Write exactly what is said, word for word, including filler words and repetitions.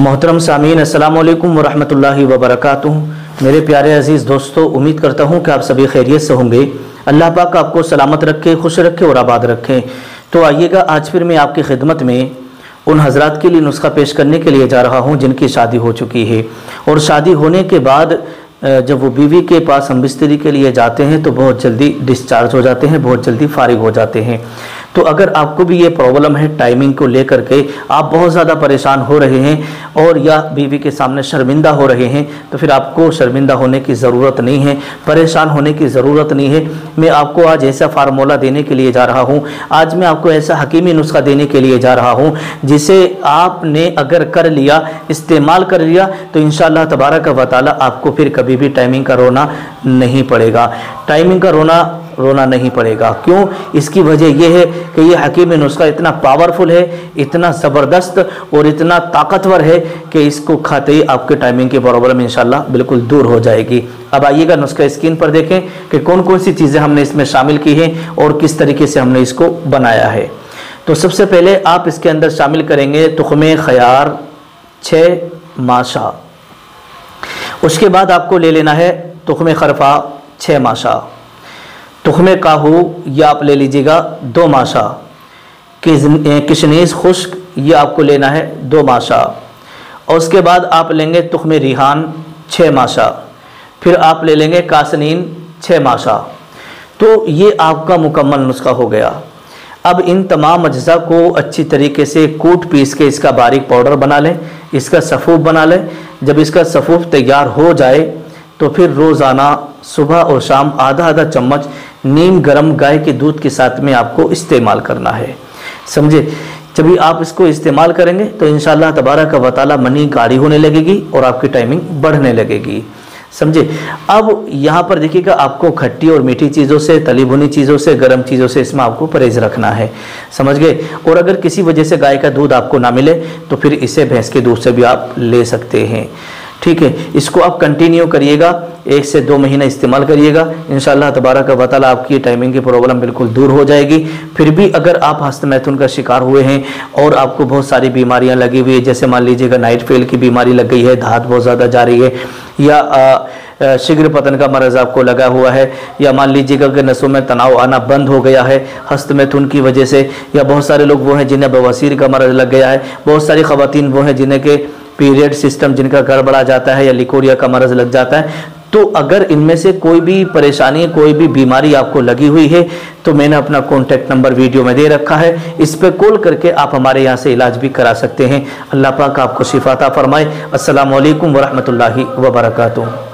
मोहतरम सामीन अस्सलाम वालेकुम वरहमतुल्लाहि वबरकातुहू। मेरे प्यारे अजीज़ दोस्तों, उम्मीद करता हूँ कि आप सभी खैरियत से होंगे। अल्लाह पाक आपको सलामत रखे, खुश रखे और आबाद रखे। तो आइएगा, आज फिर मैं आपकी खिदमत में उन हजरात के लिए नुस्खा पेश करने के लिए जा रहा हूँ जिनकी शादी हो चुकी है और शादी होने के बाद जब वो बीवी के पास हम बिस्तरी के लिए जाते हैं तो बहुत जल्दी डिस्चार्ज हो जाते हैं, बहुत जल्दी फारिग हो जाते हैं। तो अगर आपको भी ये प्रॉब्लम है टाइमिंग को लेकर के, आप बहुत ज़्यादा परेशान हो रहे हैं और या बीवी के सामने शर्मिंदा हो रहे हैं, तो फिर आपको शर्मिंदा होने की ज़रूरत नहीं है, परेशान होने की ज़रूरत नहीं है। मैं आपको आज ऐसा फार्मूला देने के लिए जा रहा हूँ, आज मैं आपको ऐसा हकीमी नुस्खा देने के लिए जा रहा हूँ जिसे आपने अगर कर लिया, इस्तेमाल कर लिया, तो इंशाअल्लाह तबारक व तआला आपको फिर कभी भी टाइमिंग का रोना नहीं पड़ेगा। टाइमिंग का रोना रोना नहीं पड़ेगा। क्यों? इसकी वजह यह है कि यह हकीमी नुस्खा इतना पावरफुल है, इतना ज़बरदस्त और इतना ताकतवर है कि इसको खाते ही आपके टाइमिंग की प्रॉब्लम इंशाल्लाह बिल्कुल दूर हो जाएगी। अब आइएगा, नुस्खा स्क्रीन पर देखें कि कौन कौन सी चीज़ें हमने इसमें शामिल की हैं और किस तरीके से हमने इसको बनाया है। तो सबसे पहले आप इसके अंदर शामिल करेंगे तुख्मे खयार छः माशा। उसके बाद आपको ले लेना है तुख्मे खरफा छः माशा, तुख्मे काहू या आप ले लीजिएगा दो माशा, किशनीस खुश्क ये आपको लेना है दो माशा, और उसके बाद आप लेंगे तुख्मे रिहान छः माशा, फिर आप ले लेंगे कासनीन छः माशा। तो ये आपका मुकम्मल नुस्खा हो गया। अब इन तमाम अज्जा को अच्छी तरीके से कूट पीस के इसका बारीक पाउडर बना लें, इसका सफ़ूफ बना लें। जब इसका सफ़ूफ तैयार हो जाए तो फिर रोज़ाना सुबह और शाम आधा आधा चम्मच नीम गर्म गाय के दूध के साथ में आपको इस्तेमाल करना है, समझे। जब भी आप इसको इस्तेमाल करेंगे तो इंशाअल्लाह तबारक व तआला मनी गाढ़ी होने लगेगी और आपकी टाइमिंग बढ़ने लगेगी, समझे। अब यहाँ पर देखिएगा, आपको खट्टी और मीठी चीज़ों से, तली भुनी चीज़ों से, गर्म चीज़ों से इसमें आपको परहेज रखना है, समझ गए। और अगर किसी वजह से गाय का दूध आपको ना मिले तो फिर इसे भैंस के दूध से भी आप ले सकते हैं, ठीक है। इसको आप कंटिन्यू करिएगा, एक से दो महीना इस्तेमाल करिएगा, इंशाअल्लाह तबारक व तआला आपकी टाइमिंग की प्रॉब्लम बिल्कुल दूर हो जाएगी। फिर भी अगर आप हस्तमैथुन का शिकार हुए हैं और आपको बहुत सारी बीमारियां लगी हुई है, जैसे मान लीजिएगा नाइट फेल की बीमारी लग गई है, धात बहुत ज़्यादा जा रही है, या शीघ्र पतन का मरज़ आपको लगा हुआ है, या मान लीजिएगा कि नसों में तनाव आना बंद हो गया है हस्तमैथुन की वजह से, या बहुत सारे लोग वो हैं जिन्हें बवासीर का मरज़ लग गया है, बहुत सारी ख़वातीन वो हैं जिन्हें के पीरियड सिस्टम जिनका गड़बड़ा जाता है या लिकोरिया का मरज़ लग जाता है। तो अगर इनमें से कोई भी परेशानी, कोई भी बीमारी आपको लगी हुई है तो मैंने अपना कॉन्टैक्ट नंबर वीडियो में दे रखा है, इस पर कॉल करके आप हमारे यहाँ से इलाज भी करा सकते हैं। अल्लाह पाक आपको शिफा अता फरमाए। अस्सलामु अलैकुम वरहमतुल्लाहि वबरकातुहू।